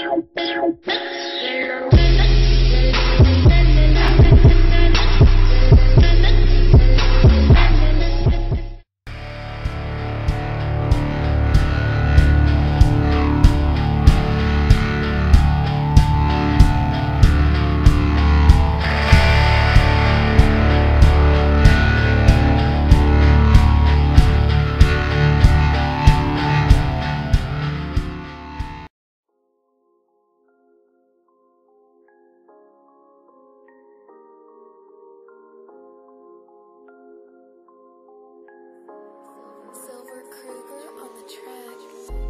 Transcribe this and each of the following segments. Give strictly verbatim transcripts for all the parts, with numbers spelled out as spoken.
Silver Kruger on the track.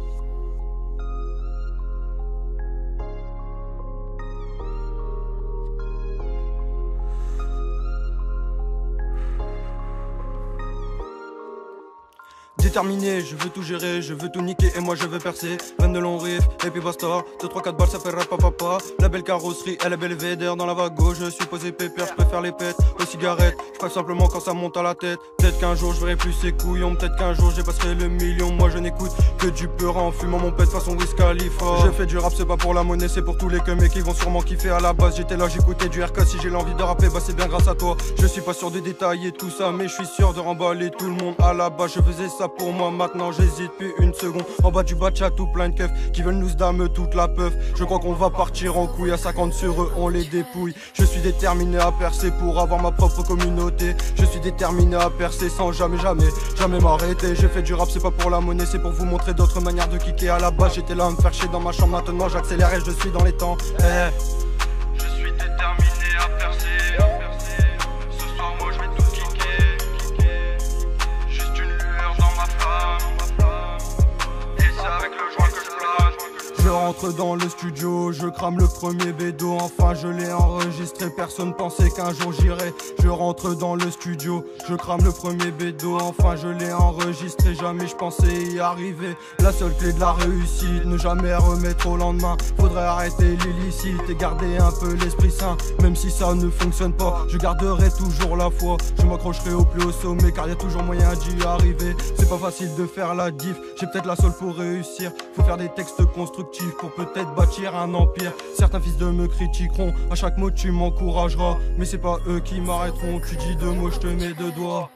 Déterminé, je veux tout gérer, je veux tout niquer et moi je veux percer. vingt de longs riffs et puis basta. deux trois quatre balles ça fait rap papa. La belle carrosserie, elle est belvédère dans la vague gauche. Je suis posé pépère, je préfère les pètes aux cigarettes. Je crève simplement quand ça monte à la tête. Peut-être qu'un jour je verrai plus ces couillons. Peut-être qu'un jour j'ai passerai le million. Moi je n'écoute que du peur en fumant mon pète façon Wiz Khalifa. Je fais du rap, c'est pas pour la monnaie, c'est pour tous les mecs qui vont sûrement kiffer. À la base j'étais là, j'écoutais du R K. Si j'ai l'envie de rapper, bah c'est bien grâce à toi. Je suis pas sûr de détailler tout ça, mais je suis sûr de remballer tout le monde. À la base je faisais ça pour moi, maintenant j'hésite plus une seconde. En bas du batcha tout plein de keufs qui veulent nous damer toute la peuf. Je crois qu'on va partir en couille, à cinquante sur eux on les dépouille. Je suis déterminé à percer pour avoir ma propre communauté. Je suis déterminé à percer sans jamais jamais jamais m'arrêter. J'ai fait du rap, c'est pas pour la monnaie, c'est pour vous montrer d'autres manières de kicker. À la base j'étais là à me faire chier dans ma chambre, maintenant j'accélère et je suis dans les temps. Hey. Je suis déterminé à percer, à percer. Ce soir moi je vais tout kicker, kicker. Juste une lueur dans ma flamme, et c'est avec le joint que je plane. Je rentre dans le studio, je crame le premier bédo. Enfin je l'ai enregistré, personne pensait qu'un jour j'irais. Je rentre dans le studio, je crame le premier bédo. Enfin je l'ai enregistré, jamais je pensais y arriver. La seule clé de la réussite, ne jamais remettre au lendemain. Faudrait arrêter l'illicite et garder un peu l'esprit sain. Même si ça ne fonctionne pas, je garderai toujours la foi. Je m'accrocherai au plus haut sommet car y a toujours moyen d'y arriver. C'est pas facile de faire la diff, j'ai peut-être la seule pour réussir. Faut faire des textes constructifs pour peut-être bâtir un empire. Certains fils de me critiqueront, à chaque mot tu m'encourageras. Mais c'est pas eux qui m'arrêteront, tu dis deux mots je te mets deux doigts.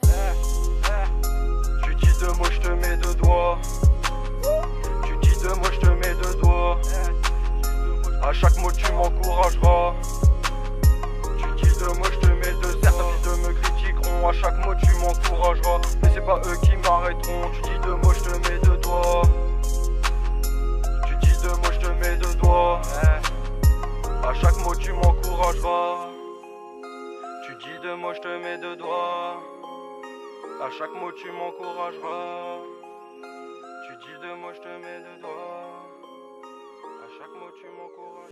Tu dis deux mots je te mets deux doigts. Tu dis deux mots je te mets deux doigts. À chaque mot tu m'encourageras. Tu dis deux mots je te mets deux. Certains fils de me critiqueront, à chaque mot tu m'encourageras. Mais c'est pas eux qui m'arrêteront, tu dis deux mots je te mets deux doigts. Deux mots je te mets deux doigts. À chaque mot tu m'encourageras. Tu dis deux mots je te mets deux doigts. À chaque mot tu m'encourageras. Tu dis deux mots je te mets deux doigts. À chaque mot tu m'encourageras.